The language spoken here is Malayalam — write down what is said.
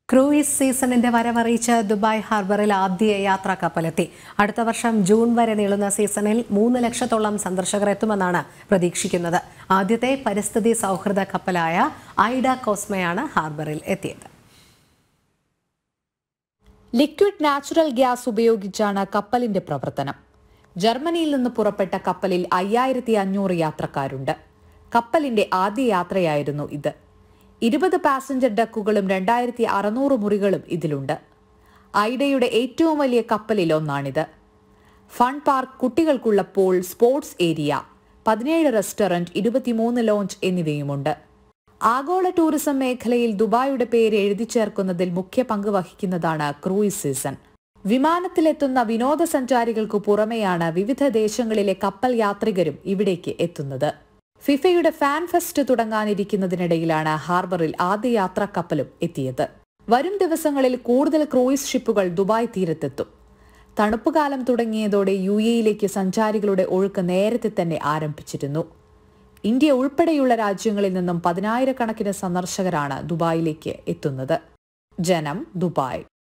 ക്രൂയിസ് സീസണിന്റെ വരവറിയിച്ച് ദുബായ് ഹാർബറിൽ ആദ്യ യാത്രാ കപ്പലെത്തി. അടുത്ത വർഷം ജൂൺ വരെ നീളുന്ന സീസണിൽ 3 ലക്ഷത്തോളം സന്ദർശകർ എത്തുമെന്നാണ് പ്രതീക്ഷിക്കുന്നത്. ആദ്യത്തെ പരിസ്ഥിതി സൗഹൃദ കപ്പലായ ഐഡ കോസ്മയാണ് ഹാർബറിൽ എത്തിയത്. ലിക്വിഡ് നാച്ചുറൽ ഗ്യാസ് ഉപയോഗിച്ചാണ് കപ്പലിന്റെ പ്രവർത്തനം. ജർമ്മനിയിൽ നിന്ന് പുറപ്പെട്ട കപ്പലിൽ 5500 യാത്രക്കാരുണ്ട്. കപ്പലിന്റെ ആദ്യ യാത്രയായിരുന്നു ഇത്. 20 പാസഞ്ചർ ഡക്കുകളും 2600 മുറികളും ഇതിലുണ്ട്. ഐഡയുടെ ഏറ്റവും വലിയ കപ്പലിൽ ഒന്നാണിത്. ഫൺ പാർക്ക്, കുട്ടികൾക്കുള്ള pool, sports area, 17 restaurant, 23 lounge എന്നിവയുമുണ്ട്. ആഗോള ടൂറിസം മേഖലയിൽ ദുബായിയുടെ പേര് എഴുതി ചേർക്കുന്നതിൽ മുഖ്യ പങ്ക് വഹിക്കുന്നതാണ് ക്രൂയിസ് സീസൺ. വിമാനത്തിലെത്തുന്ന വിനോദസഞ്ചാരികൾക്ക് പുറമെയാണ് വിവിധ ദേശങ്ങളിലെ കപ്പൽ യാത്രികരും ഇവിടേക്ക് എത്തുന്നത്. ഫിഫയുടെ ഫാൻ ഫെസ്റ്റ് തുടങ്ങാനിരിക്കുന്നതിനിടയിലാണ് ഹാർബറിൽ ആദ്യ യാത്രാ കപ്പലും എത്തിയത്. വരും ദിവസങ്ങളിൽ കൂടുതൽ ക്രൂയിസ് ഷിപ്പുകൾ ദുബായ് തീരത്തെത്തും. തണുപ്പുകാലം തുടങ്ങിയതോടെ UAE-യിലേക്ക് സഞ്ചാരികളുടെ ഒഴുക്ക് നേരത്തെ തന്നെ ആരംഭിച്ചിരുന്നു. ഇന്ത്യ ഉൾപ്പെടെയുള്ള രാജ്യങ്ങളിൽ നിന്നും 10,000 കണക്കിന് സന്ദർശകരാണ് ദുബായിലേക്ക് എത്തുന്നത്. ജനം, ദുബായ്.